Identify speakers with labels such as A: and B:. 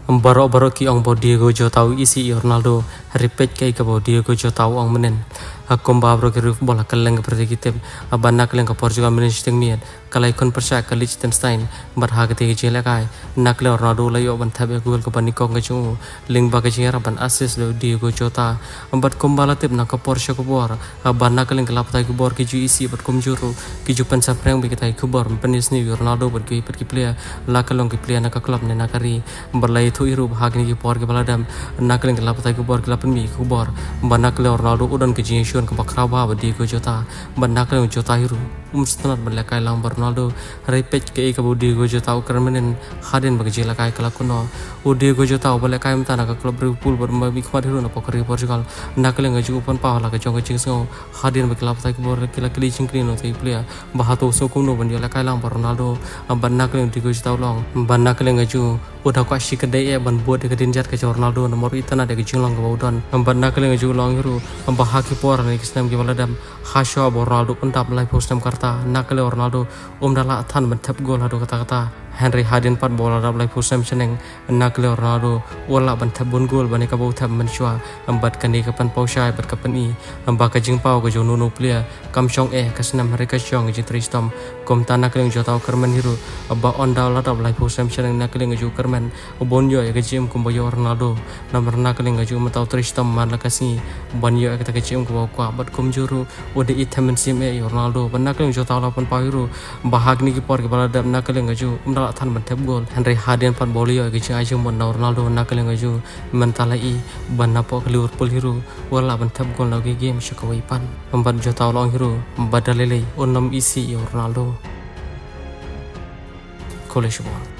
A: Baro ki ong bo Diego Jota isi Ronaldo repeat kai ka bo Diego Jota ong menen akom babro ke ruf bola kaleng seperti kita abanak leng ke Portugal menen sting mian kalai kon persa ka Liechtenstein barha ke jela kai nakle Ronaldo layo ban thabe gol ke panikong ke chung ling ba ke jera ban assist lo Diego Jota ambat kombala tip nak ke Porsche ko bor abanak leng kelap tai ko bor ke ju isi bat kom juru ke ju pen sapreng bi ke tai ko bor penis ni Ronaldo bat ke player la kalong ke player nak klub ne nakari berlai thu iru bahag ni por ke baladam nakle kelap tai ko bor kelap mi ko bor banakle Ronaldo udan ke jinsion ke bakra ba Diego Jota banakle Jota iru umstanat berlakai lang Ronaldo repeat ke ka Diego Jota kermenen haden bagi jela kai kala kuno Diego Jota berlakai mtana ka klub Liverpool berma bi khwat hiru na pokri Portugal nakle ngaju upon pa la ka jong jing so haden bagi kelap tai ko bor kila kili chingkri no tai player bahato so kuno ban jela kai lang Ronaldo banakle Diego Jota long banakle ngaju udah ko shi kedai ban buat ke dinjat ke Ronaldo nomor itana de ke jinglong ke udon banakle ngaju long hiru bahaki por ni kisnam ke baladam hasho Ronaldo pentap live postam karta nakle Ronaldo dala than bentap gol hadu kata-kata Henry Hadin pat bola dap live postam seneng nakle Ronaldo wala bentap bon gol bani ka bautab menshwa ambat kani kapan pausai bat kapan i ambaka jingpau ke jono player kam chong kasnam mereka chong je tristom kom tanakle Jota kermen hiru abba onda la dap live postam seneng nakle ngaju kermen bonyo ke jim kum boyo Ronaldo nomor nakle ngaju matau tristom man la kasi bonyo ke jim ko kwa bat kum juru ode itamen sim Ronaldo banakle Jota la pon pahiru bahag ni ki por ke bala dap nakle ngaju dala than bentap gol Henry Hadin pat bolio ke jing ajung mon Ronaldo nakle ngaju mentalai banapo ke Liverpool hiru wala bentap gol lagi game syakawai pan ambat Jota long hiru badalele onam isi Ronaldo college ball